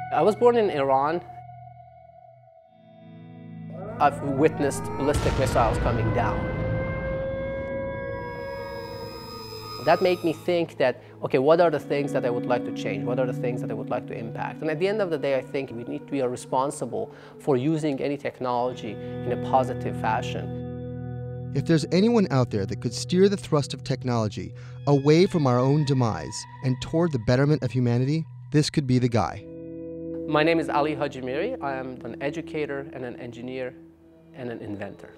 I was born in Iran. I've witnessed ballistic missiles coming down. That made me think that, okay, what are the things that I would like to change? What are the things that I would like to impact? And at the end of the day, I think we need to be responsible for using any technology in a positive fashion. If there's anyone out there that could steer the thrust of technology away from our own demise and toward the betterment of humanity, this could be the guy. My name is Ali Hajimiri. I am an educator and an engineer and an inventor.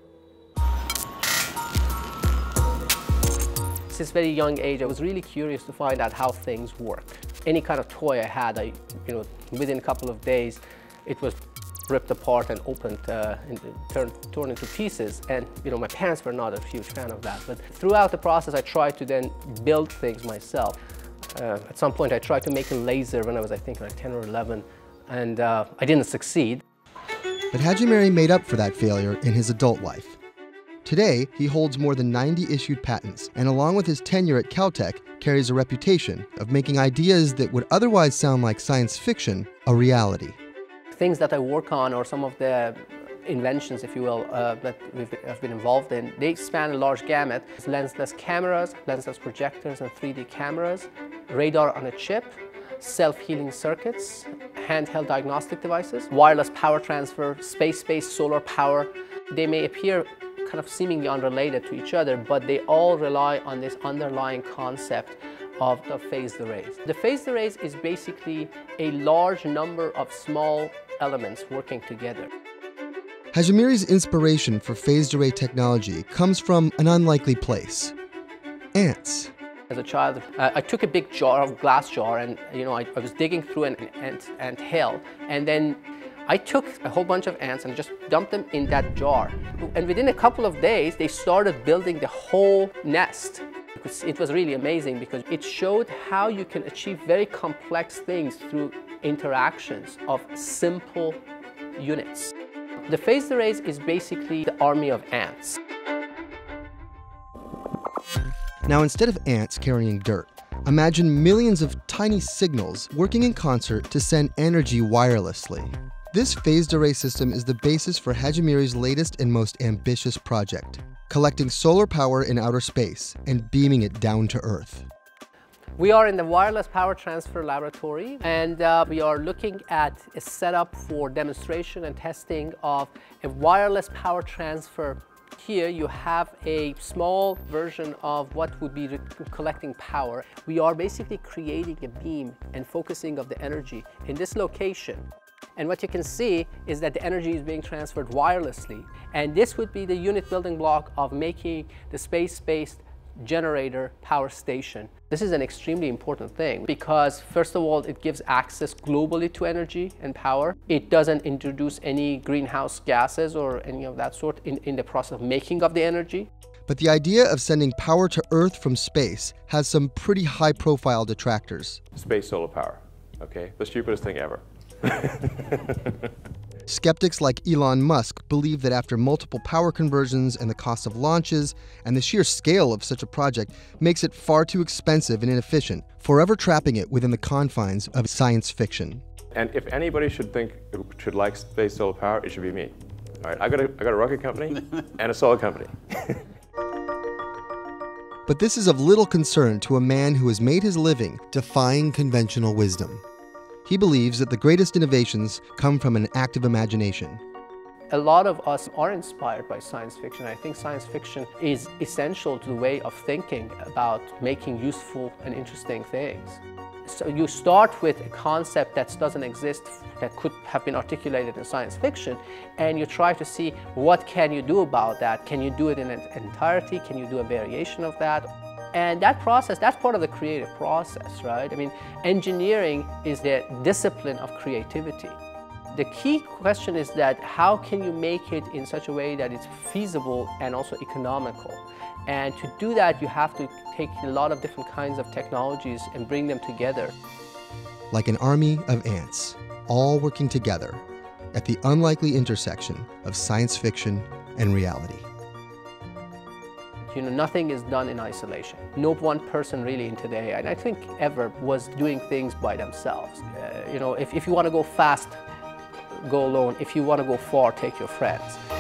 Since a very young age, I was really curious to find out how things work. Any kind of toy I had, within a couple of days, it was ripped apart and opened, torn into pieces. And my parents were not a huge fan of that. But throughout the process, I tried to then build things myself. At some point, I tried to make a laser when I was, I think, like 10 or 11, and I didn't succeed. But Hajimiri made up for that failure in his adult life. Today, he holds more than 90 issued patents, and along with his tenure at Caltech, carries a reputation of making ideas that would otherwise sound like science fiction a reality. Things that I work on, or some of the inventions, if you will, that I've been involved in, they span a large gamut. Lensless cameras, lensless projectors and 3D cameras, radar on a chip, self-healing circuits, handheld diagnostic devices, wireless power transfer, space-based solar power. They may appear kind of seemingly unrelated to each other, but they all rely on this underlying concept of the phased arrays. The phased arrays is basically a large number of small elements working together. Hajimiri's inspiration for phased array technology comes from an unlikely place: ants. As a child, I took a big glass jar, and I was digging through an ant hill, and then I took a whole bunch of ants and just dumped them in that jar. And within a couple of days, they started building the whole nest. It was really amazing because it showed how you can achieve very complex things through interactions of simple units. The phased arrays is basically the army of ants. Now, instead of ants carrying dirt, imagine millions of tiny signals working in concert to send energy wirelessly. This phased array system is the basis for Hajimiri's latest and most ambitious project, collecting solar power in outer space and beaming it down to Earth. We are in the wireless power transfer laboratory, and we are looking at a setup for demonstration and testing of a wireless power transfer. Here you have a small version of what would be collecting power. We are basically creating a beam and focusing of the energy in this location. And what you can see is that the energy is being transferred wirelessly. And this would be the unit building block of making the space-based generator power station. This is an extremely important thing because, first of all, it gives access globally to energy and power. It doesn't introduce any greenhouse gases or any of that sort in the process of making of the energy. But the idea of sending power to Earth from space has some pretty high-profile detractors. Space solar power, okay? The stupidest thing ever. Skeptics like Elon Musk believe that after multiple power conversions and the cost of launches and the sheer scale of such a project makes it far too expensive and inefficient, forever trapping it within the confines of science fiction. And if anybody should like space solar power, it should be me. All right, I got a rocket company and a solar company. But this is of little concern to a man who has made his living defying conventional wisdom. He believes that the greatest innovations come from an active imagination. A lot of us are inspired by science fiction. I think science fiction is essential to the way of thinking about making useful and interesting things. So you start with a concept that doesn't exist, that could have been articulated in science fiction, and you try to see what can you do about that. Can you do it in its entirety? Can you do a variation of that? And that process, that's part of the creative process, right? I mean, engineering is the discipline of creativity. The key question is that how can you make it in such a way that it's feasible and also economical? And to do that, you have to take a lot of different kinds of technologies and bring them together. Like an army of ants, all working together at the unlikely intersection of science fiction and reality. You know, nothing is done in isolation. No one person really in today, and I think ever, was doing things by themselves. You know, if you want to go fast, go alone. If you want to go far, take your friends.